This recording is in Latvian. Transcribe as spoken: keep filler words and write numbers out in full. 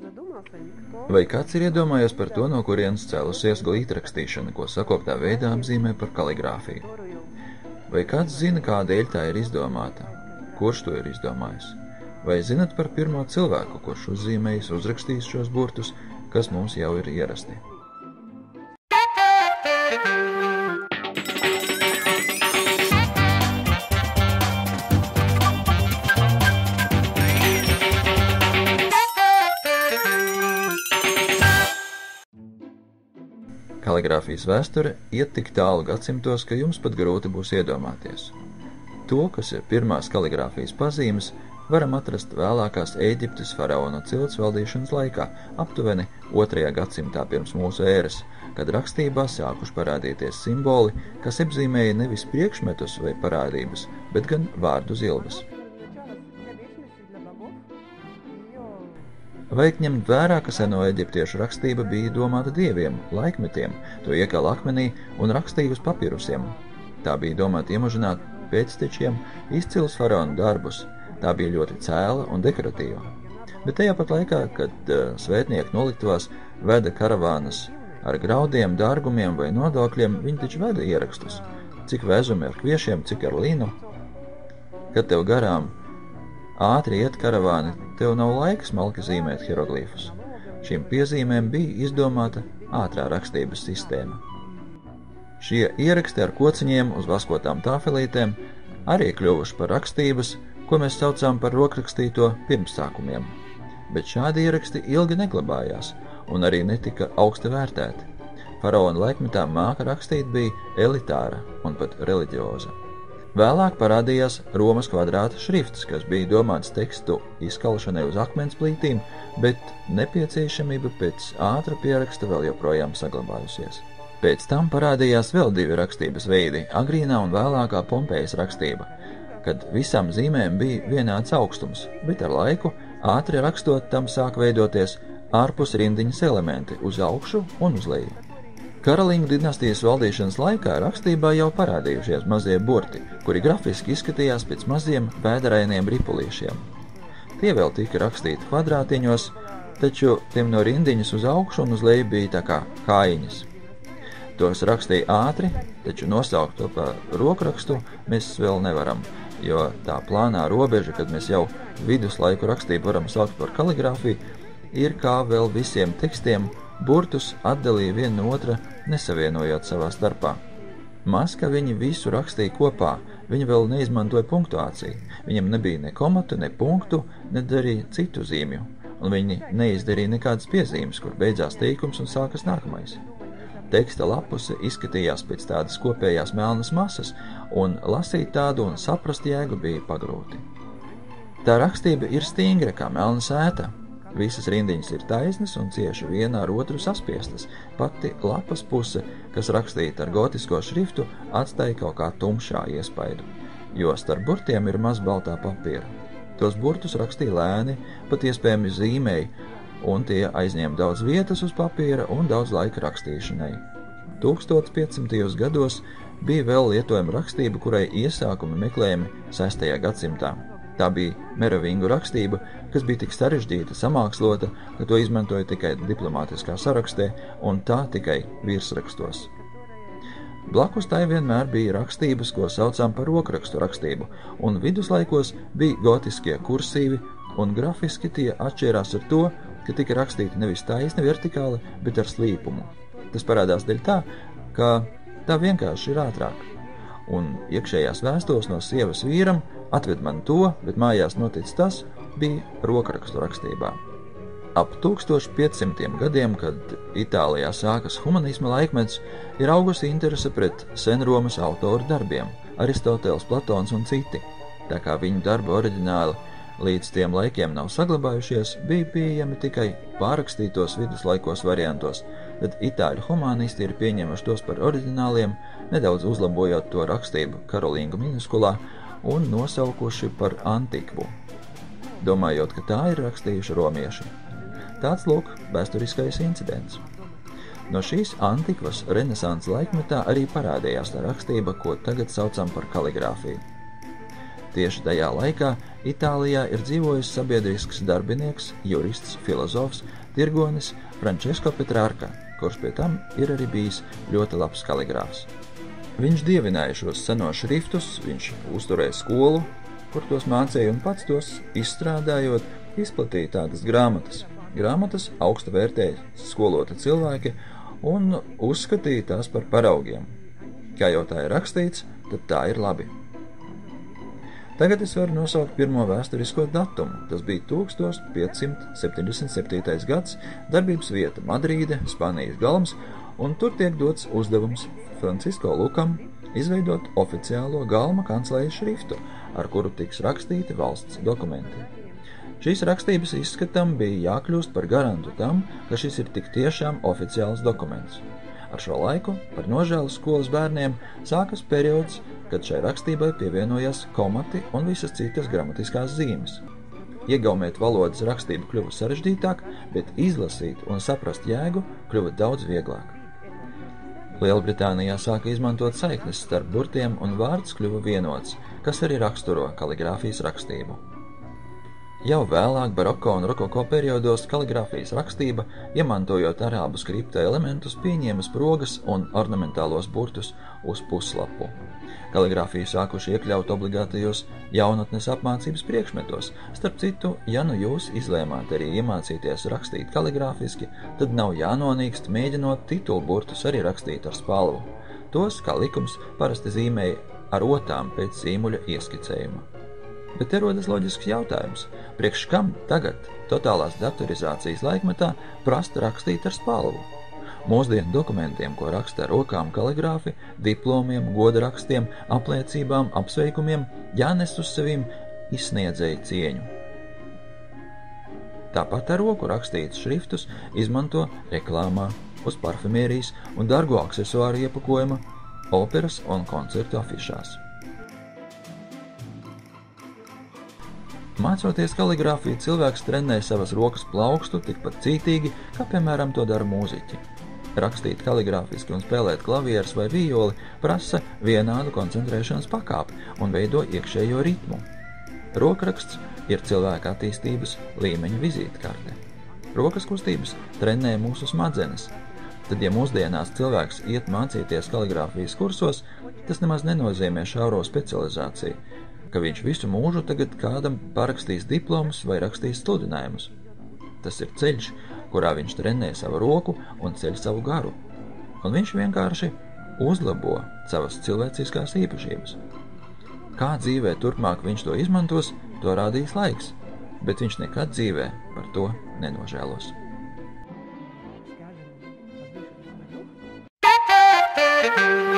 Vai kāds ir iedomājies par to, no kurienes cēlusies glītrakstīšana, ko sakoptā veidā apzīmē par kaligrāfiju? Vai kāds zina, kādēļ tā ir izdomāta? Kurš to ir izdomājis? Vai zinat par pirmo cilvēku, kurš uzzīmējis, uzrakstījis šos burtus, kas mums jau ir ierasti? Kaligrāfijas vēsture iet tik tālu gadsimtos, ka jums pat grūti būs iedomāties. To, kas ir pirmās kaligrāfijas pazīmes, varam atrast vēlākās Ēģiptes faraona cilts valdīšanas laikā, aptuveni otrajā gadsimtā pirms mūsu ēras, kad rakstībā sākuši parādīties simboli, kas apzīmēja nevis priekšmetus vai parādības, bet gan vārdu zilves. Vajag ņemt vērā, ka seno eģiptiešu rakstība bija domāta dieviem, laikmetiem, to iekala akmenī un rakstīja uz papirusiem. Tā bija domāta iemužināt pēctečiem izcilus faraonu darbus, tā bija ļoti cēla un dekoratīva. Bet tajā pat laikā, kad uh, svētnieku noliktavās veda karavānas ar graudiem, dārgumiem vai nodokļiem, viņi taču veda ierakstus, cik vezumi ar kviešiem, cik ar līnu. Kad tev garām ātri iet karavāni, tev nav laika smalki zīmēt hieroglīfus. Šīm piezīmēm bija izdomāta ātrā rakstības sistēma. Šie ieraksti ar kociņiem uz vaskotām tāfelītēm arī kļuvuši par rakstības, ko mēs saucām par rokrakstīto pirmsākumiem. Bet šādi ieraksti ilgi neglabājās un arī netika augsti vērtēti. Faraona laikmetā māka rakstīt bija elitāra un pat reliģioza. Vēlāk parādījās Romas kvadrāta šrifts, kas bija domāts tekstu izkalšanai uz akmens plītīm, bet nepieciešamība pēc ātra pieraksta vēl joprojām saglabājusies. Pēc tam parādījās vēl divi rakstības veidi – agrīnā un vēlākā Pompejas rakstība, kad visām zīmēm bija vienāds augstums, bet ar laiku, ātri rakstot, tam sāk veidoties ārpus rindiņas elementi uz augšu un uz leju. Karolīņu dinastijas valdīšanas laikā rakstībā jau parādījušies mazie burti, kuri grafiski izskatījās pēc maziem vēderainiem ripulīšiem. Tie vēl tika rakstīti kvadrātiņos, taču tiem no rindiņas uz augšu un uz leju bija tā kā kājiņas. Tos rakstīja ātri, taču nosaukt to par rokrakstu mēs vēl nevaram, jo tā plānā robeža, kad mēs jau viduslaiku rakstību varam saukt par kaligrāfiju, ir kā vēl visiem tekstiem burtus atdalīja viena no otra, nesavienojot savā starpā. Maz, ka viņi visu rakstīja kopā, viņi vēl neizmantoja punktuāciju, viņam nebija ne komatu, ne punktu, ne arī citu zīmju, un viņi neizdarīja nekādas piezīmes, kur beidzās teikums un sākas nākamais. Teksta lapuse izskatījās pēc tādas kopējās melnas masas, un lasīt tādu un saprast jēgu bija pagrūti. Tā rakstība ir stingra kā melna sēta. Visas rindiņas ir taisnas un cieši viena ar otru saspiestas. Pati lapas puse, kas rakstīta ar gotisko šriftu, atstāja kaut kā tumšā iespaidu, jo starp burtiem ir maz baltā papīra. Tos burtus rakstīja lēni, pat iespējami zīmēji, un tie aizņēma daudz vietas uz papīra un daudz laika rakstīšanai. tūkstoš piecsimtajos gados bija vēl lietojama rakstība, kurai iesākumi meklējami sestajā gadsimtā. Tā bija meravingu rakstība, kas bija tik sarežģīta, samākslota, ka to izmantoja tikai diplomātiskā sarakstē un tā tikai virsrakstos. Blakus tai vienmēr bija rakstības, ko saucām par rokrakstu rakstību, un viduslaikos bija gotiskie kursīvi, un grafiski tie atšķirās ar to, ka tika rakstīti nevis taisni vertikāli, bet ar slīpumu. Tas parādās dēļ tā, ka tā vienkārši ir ātrāk. Un iekšējās vēstules no sievas vīram atved man to, bet mājās notic tas, bija rokrakstu rakstībā. Ap tūkstoš piecsimtiem gadiem, kad Itālijā sākas humanisma laikmets, ir augusi interese pret senromas autoru darbiem, Aristotēls, Platons un citi. Tā kā viņu darba oriģināli līdz tiem laikiem nav saglabājušies, bija pieejami tikai pārrakstītos viduslaikos variantos, bet itāļu humanisti ir pieņemuši tos par oriģināliem, nedaudz uzlabojot to rakstību karolīngu minuskulā un nosaukuši par antikvu, domājot, ka tā ir rakstījuši romieši. Tāds lūk vēsturiskais incidents. No šīs antikvas renesanses laikmetā arī parādījās tā rakstība, ko tagad saucam par kaligrāfiju. Tieši tajā laikā Itālijā ir dzīvojis sabiedrisks darbinieks, jurists, filozofs, tirgonis Francesco Petrarca, kurš pie tam ir arī bijis ļoti labs kaligrāfs. Viņš dievināja šos senos šriftus, viņš uzturēja skolu, kur tos mācīja un pats tos izstrādājot, izplatīja tādas grāmatas. Grāmatas augstu vērtēja skoloti cilvēki un uzskatīja tās par paraugiem. Kā jau tā ir rakstīts, tad tā ir labi. Tagad es varu nosaukt pirmo vēsturisko datumu. Tas bija tūkstoš piecsimt septiņdesmit septītais gads, darbības vieta Madrīde, Spānijas galms, un tur tiek dots uzdevums Francisko Lukam izveidot oficiālo galma kancelejas šriftu, ar kuru tiks rakstīti valsts dokumenti. Šīs rakstības izskatam bija jākļūst par garantu tam, ka šis ir tik tiešām oficiāls dokuments. Ar šo laiku, par nožēlu skolas bērniem, sākas periods, kad šai rakstībai pievienojas komati un visas citas gramatiskās zīmes. Iegaumēt valodas rakstību kļuva sarežģītāk, bet izlasīt un saprast jēgu kļuva daudz vieglāk. Lielbritānijā sāka izmantot saiknes starp burtiem un vārds kļuva vienots, kas arī raksturo kaligrāfijas rakstību. Jau vēlāk baroko un rokoko periodos kaligrāfijas rakstība, iemantojot arābu skripta elementus, pieņēma sprogas un ornamentālos burtus uz puslapu. Kaligrāfiju sākuši iekļaut obligātajos jaunatnes apmācības priekšmetos. Starp citu, ja nu jūs izlēmāt arī iemācīties rakstīt kaligrāfiski, tad nav jānonīkst mēģinot titulburtus arī rakstīt ar spalvu. Tos, kā likums, parasti zīmēja ar otām pēc zīmuļa ieskicējuma. Bet te rodas loģisks jautājums, priekš kam tagad, totālās datorizācijas laikmetā, prasta rakstīt ar spalvu? Mūsdienu dokumentiem, ko raksta ar rokām kaligrāfi, diplomiem, godarakstiem, apliecībām, apsveikumiem, jānes uz sevīm izsniedzēju cieņu. Tāpat ar roku rakstītus šriftus izmanto reklāmā, uz parfumērijas un dargo aksesuāru iepakojuma, operas un koncertu afišās. Mācoties kaligrāfiju, cilvēks trenē savas rokas plaukstu tikpat cītīgi, kā, piemēram, to dara mūziķi. Rakstīt kaligrāfiski un spēlēt klavieres vai vijoli prasa vienādu koncentrēšanas pakāpi un veido iekšējo ritmu. Rokraksts ir cilvēka attīstības līmeņa vizītkarte. Rokas kustības trenē mūsu smadzenes. Tad, ja mūsdienās cilvēks iet mācīties kaligrāfijas kursos, tas nemaz nenozīmē šauro specializāciju, ka viņš visu mūžu tagad kādam parakstīs diplomus vai rakstīs sludinājumus. Tas ir ceļš, kurā viņš trenē savu roku un ceļ savu garu, un viņš vienkārši uzlabo savas cilvēciskās īpašības. Kā dzīvē turpmāk viņš to izmantos, to rādīs laiks, bet viņš nekad dzīvē par to nenožēlos. Thank you.